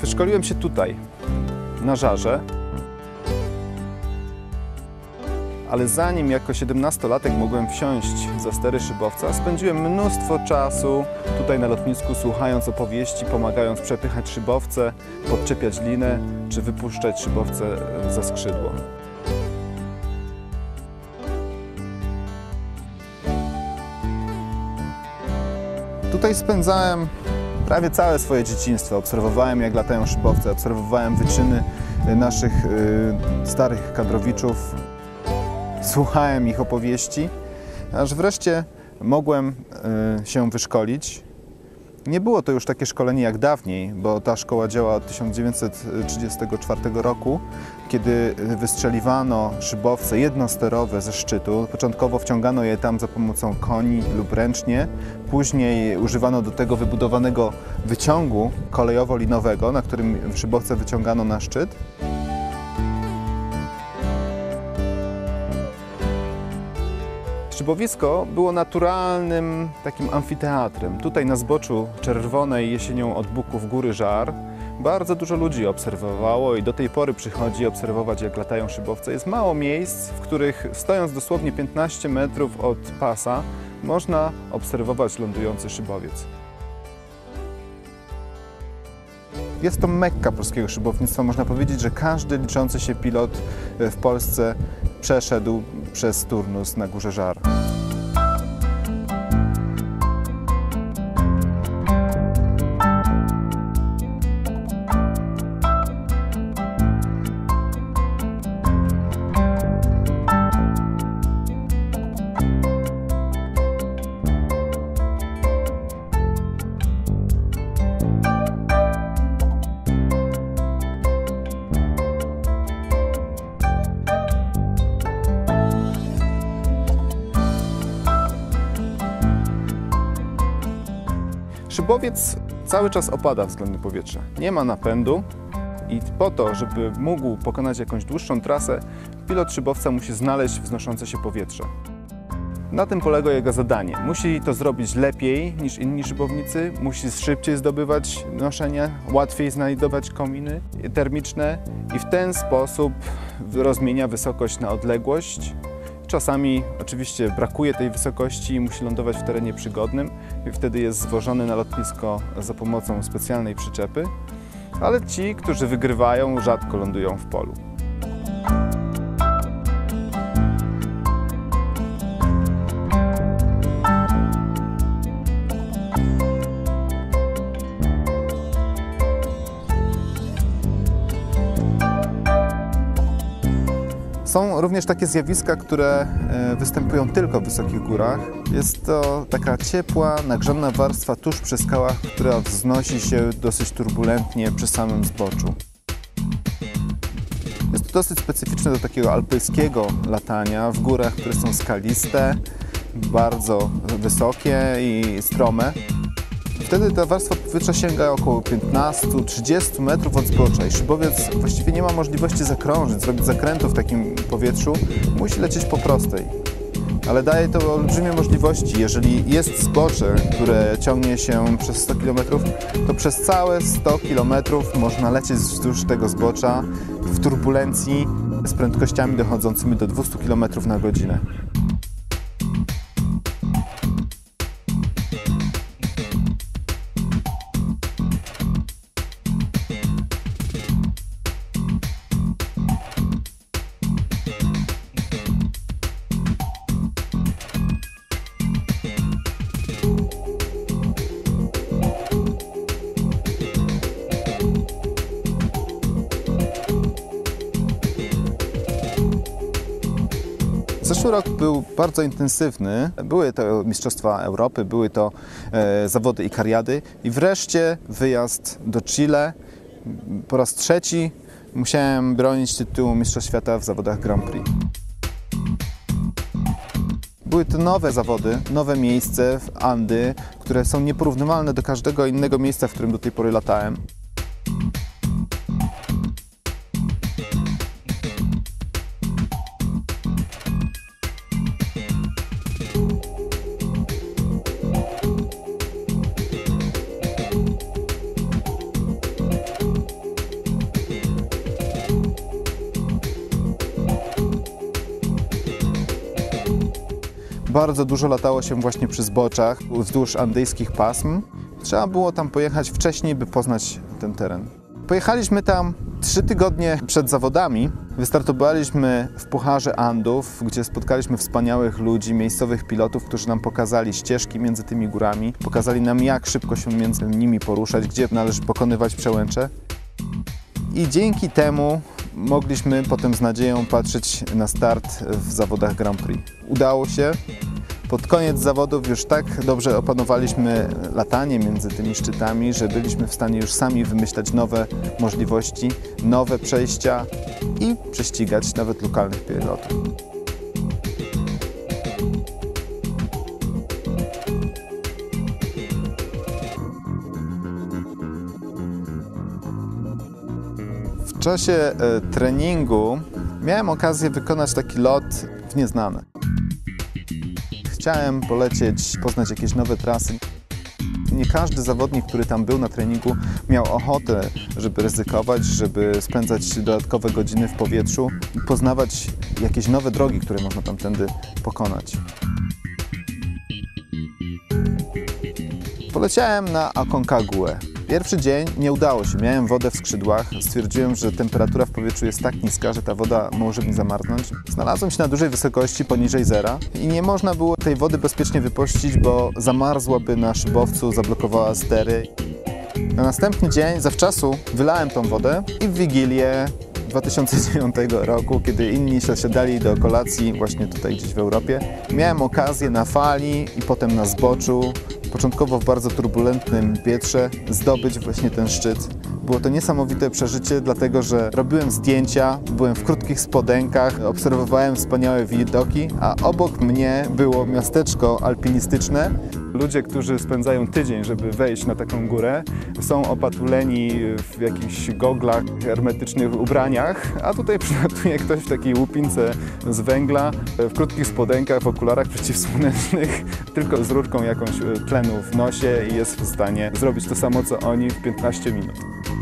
Wyszkoliłem się tutaj, na Żarze, ale zanim jako 17-latek mogłem wsiąść za stery szybowca, spędziłem mnóstwo czasu tutaj na lotnisku, słuchając opowieści, pomagając przepychać szybowce, podczepiać linę czy wypuszczać szybowce za skrzydło. Tutaj spędzałem prawie całe swoje dzieciństwo. Obserwowałem, jak latają szybowce, obserwowałem wyczyny naszych starych kadrowiczów, słuchałem ich opowieści, aż wreszcie mogłem się wyszkolić. Nie było to już takie szkolenie jak dawniej, bo ta szkoła działa od 1934 roku, kiedy wystrzeliwano szybowce jednosterowe ze szczytu. Początkowo wciągano je tam za pomocą koni lub ręcznie. Później używano do tego wybudowanego wyciągu kolejowo-linowego, na którym szybowce wyciągano na szczyt. Szybowisko było naturalnym takim amfiteatrem. Tutaj na zboczu czerwonej jesienią od Buków Góry Żar bardzo dużo ludzi obserwowało i do tej pory przychodzi obserwować, jak latają szybowce. Jest mało miejsc, w których stojąc dosłownie 15 metrów od pasa można obserwować lądujący szybowiec. Jest to mekka polskiego szybownictwa. Można powiedzieć, że każdy liczący się pilot w Polsce przeszedł przez turnus na Górze Żar. Szybowiec cały czas opada względem powietrza. Nie ma napędu i po to, żeby mógł pokonać jakąś dłuższą trasę, pilot szybowca musi znaleźć wznoszące się powietrze. Na tym polega jego zadanie. Musi to zrobić lepiej niż inni szybownicy, musi szybciej zdobywać noszenia, łatwiej znajdować kominy termiczne i w ten sposób rozmienia wysokość na odległość. Czasami oczywiście brakuje tej wysokości i musi lądować w terenie przygodnym i wtedy jest zwożony na lotnisko za pomocą specjalnej przyczepy, ale ci, którzy wygrywają, rzadko lądują w polu. Są również takie zjawiska, które występują tylko w wysokich górach. Jest to taka ciepła, nagrzana warstwa tuż przy skałach, która wznosi się dosyć turbulentnie przy samym zboczu. Jest to dosyć specyficzne do takiego alpejskiego latania w górach, które są skaliste, bardzo wysokie i strome. Wtedy ta warstwa powietrza sięga około 15-30 metrów od zbocza i szybowiec właściwie nie ma możliwości zakrążyć, zrobić zakrętu w takim powietrzu, musi lecieć po prostej. Ale daje to olbrzymie możliwości. Jeżeli jest zbocze, które ciągnie się przez 100 km, to przez całe 100 km można lecieć wzdłuż tego zbocza w turbulencji z prędkościami dochodzącymi do 200 km na godzinę. Zeszły rok był bardzo intensywny. Były to Mistrzostwa Europy, były to zawody Ikariady i wreszcie wyjazd do Chile. Po raz trzeci musiałem bronić tytułu Mistrza Świata w zawodach Grand Prix. Były to nowe zawody, nowe miejsce w Andy, które są nieporównywalne do każdego innego miejsca, w którym do tej pory latałem. Bardzo dużo latało się właśnie przy zboczach, wzdłuż andyjskich pasm. Trzeba było tam pojechać wcześniej, by poznać ten teren. Pojechaliśmy tam 3 tygodnie przed zawodami. Wystartowaliśmy w Pucharze Andów, gdzie spotkaliśmy wspaniałych ludzi, miejscowych pilotów, którzy nam pokazali ścieżki między tymi górami. Pokazali nam, jak szybko się między nimi poruszać, gdzie należy pokonywać przełęcze. I dzięki temu mogliśmy potem z nadzieją patrzeć na start w zawodach Grand Prix. Udało się. Pod koniec zawodów już tak dobrze opanowaliśmy latanie między tymi szczytami, że byliśmy w stanie już sami wymyślać nowe możliwości, nowe przejścia i prześcigać nawet lokalnych pilotów. W czasie treningu miałem okazję wykonać taki lot w nieznane. Chciałem polecieć, poznać jakieś nowe trasy. Nie każdy zawodnik, który tam był na treningu, miał ochotę, żeby ryzykować, żeby spędzać dodatkowe godziny w powietrzu i poznawać jakieś nowe drogi, które można tamtędy pokonać. Poleciałem na Aconcagua. Pierwszy dzień nie udało się, miałem wodę w skrzydłach, stwierdziłem, że temperatura w powietrzu jest tak niska, że ta woda może mi zamarznąć. Znalazłem się na dużej wysokości, poniżej zera i nie można było tej wody bezpiecznie wypuścić, bo zamarzłaby na szybowcu, zablokowała stery. Na następny dzień, zawczasu, wylałem tą wodę i w Wigilię 2009 roku, kiedy inni zasiadali do kolacji właśnie tutaj gdzieś w Europie, miałem okazję na fali i potem na zboczu, początkowo w bardzo turbulentnym wietrze, zdobyć właśnie ten szczyt. Było to niesamowite przeżycie, dlatego że robiłem zdjęcia, byłem w krótkich spodenkach, obserwowałem wspaniałe widoki, a obok mnie było miasteczko alpinistyczne. Ludzie, którzy spędzają tydzień, żeby wejść na taką górę, są opatuleni w jakichś goglach, hermetycznych ubraniach, a tutaj przylatuje ktoś w takiej łupince z węgla, w krótkich spodenkach, w okularach przeciwsłonecznych, tylko z rurką jakąś tlenu w nosie i jest w stanie zrobić to samo, co oni w 15 minut.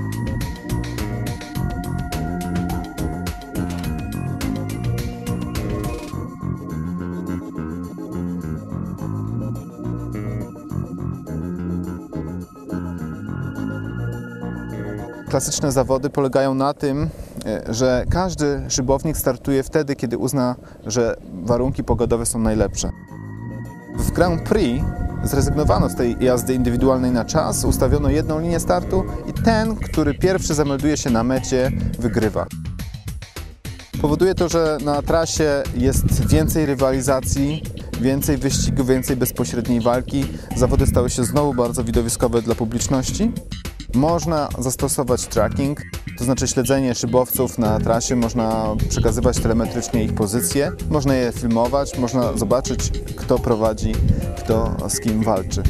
Klasyczne zawody polegają na tym, że każdy szybownik startuje wtedy, kiedy uzna, że warunki pogodowe są najlepsze. W Grand Prix zrezygnowano z tej jazdy indywidualnej na czas, ustawiono jedną linię startu i ten, który pierwszy zamelduje się na mecie, wygrywa. Powoduje to, że na trasie jest więcej rywalizacji, więcej wyścigów, więcej bezpośredniej walki. Zawody stały się znowu bardzo widowiskowe dla publiczności. Można zastosować tracking, to znaczy śledzenie szybowców na trasie, można przekazywać telemetrycznie ich pozycje, można je filmować, można zobaczyć, kto prowadzi, kto z kim walczy.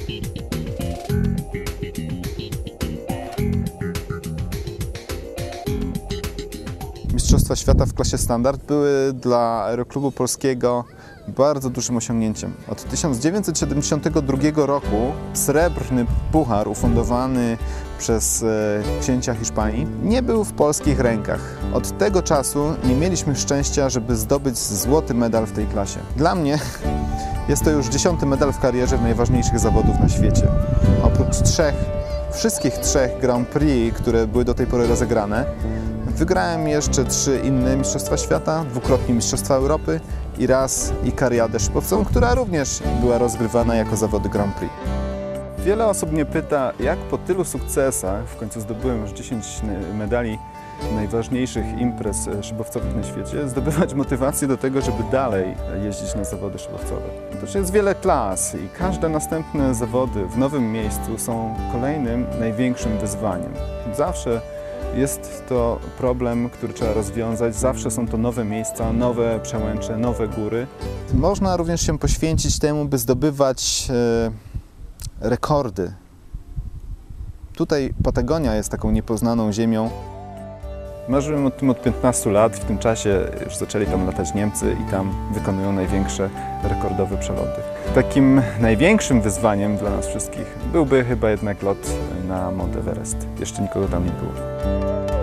Mistrzostwa świata w klasie standard były dla Aeroklubu Polskiego bardzo dużym osiągnięciem. Od 1972 roku srebrny puchar ufundowany przez księcia Hiszpanii nie był w polskich rękach. Od tego czasu nie mieliśmy szczęścia, żeby zdobyć złoty medal w tej klasie. Dla mnie jest to już 10. medal w karierze w najważniejszych zawodów na świecie. Oprócz wszystkich trzech Grand Prix, które były do tej pory rozegrane, wygrałem jeszcze 3 inne Mistrzostwa Świata, dwukrotnie Mistrzostwa Europy i raz Ikariadę szybowcową, która również była rozgrywana jako zawody Grand Prix. Wiele osób mnie pyta, jak po tylu sukcesach, w końcu zdobyłem już 10 medali najważniejszych imprez szybowcowych na świecie, zdobywać motywację do tego, żeby dalej jeździć na zawody szybowcowe. To jest wiele klas i każde następne zawody w nowym miejscu są kolejnym największym wyzwaniem. Zawsze jest to problem, który trzeba rozwiązać. Zawsze są to nowe miejsca, nowe przełęcze, nowe góry. Można również się poświęcić temu, by zdobywać rekordy. Tutaj Patagonia jest taką niepoznaną ziemią. Marzyłem o tym od 15 lat. W tym czasie już zaczęli tam latać Niemcy i tam wykonują największe rekordowe przeloty. Takim największym wyzwaniem dla nas wszystkich byłby chyba jednak lot na Mount Everest. Jeszcze nikogo tam nie było.